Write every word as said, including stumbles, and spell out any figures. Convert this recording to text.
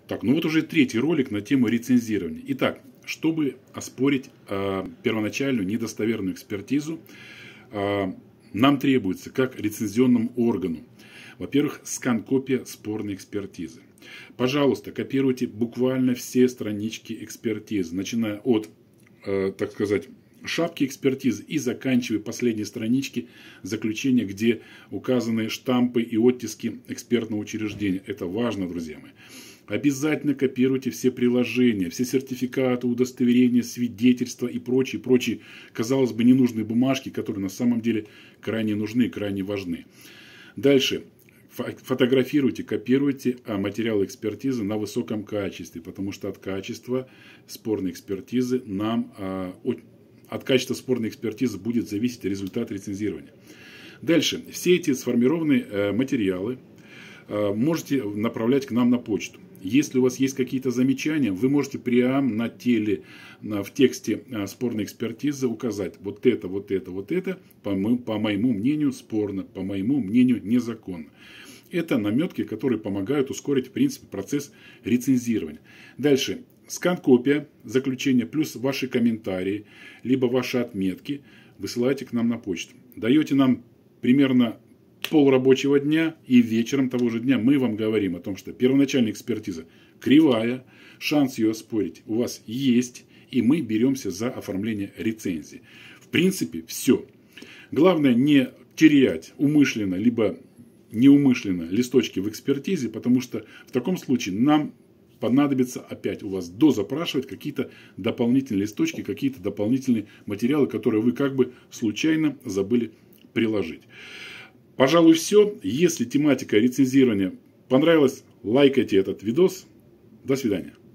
Так, ну вот уже третий ролик на тему рецензирования. Итак, чтобы оспорить э, первоначальную недостоверную экспертизу, э, нам требуется как рецензионному органу, во-первых, скан-копия спорной экспертизы. Пожалуйста, копируйте буквально все странички экспертизы, начиная от, э, так сказать, шапки экспертизы и заканчивая последние странички заключения, где указаны штампы и оттиски экспертного учреждения. Это важно, друзья мои. Обязательно копируйте все приложения, все сертификаты, удостоверения, свидетельства и прочие, прочие, казалось бы, ненужные бумажки, которые на самом деле крайне нужны и крайне важны. Дальше. Фотографируйте, копируйте материалы экспертизы на высоком качестве, потому что от качества спорной экспертизы нам, от качества спорной экспертизы будет зависеть результат рецензирования. Дальше. Все эти сформированные материалы можете направлять к нам на почту. Если у вас есть какие-то замечания, вы можете прямо на теле, на, в тексте спорной экспертизы указать вот это, вот это, вот это, по, по моему мнению, спорно, по моему мнению, незаконно. Это наметки, которые помогают ускорить, в принципе, процесс рецензирования. Дальше. Скан-копия заключения плюс ваши комментарии, либо ваши отметки высылайте к нам на почту. Даете нам примерно полрабочего дня, и вечером того же дня мы вам говорим о том, что первоначальная экспертиза кривая, шанс ее оспорить у вас есть, и мы беремся за оформление рецензии. В принципе, все. Главное не терять умышленно, либо неумышленно листочки в экспертизе, потому что в таком случае нам понадобится опять у вас дозапрашивать какие-то дополнительные листочки, какие-то дополнительные материалы, которые вы как бы случайно забыли приложить. Пожалуй, все. Если тематика рецензирования понравилась, лайкайте этот видос. До свидания.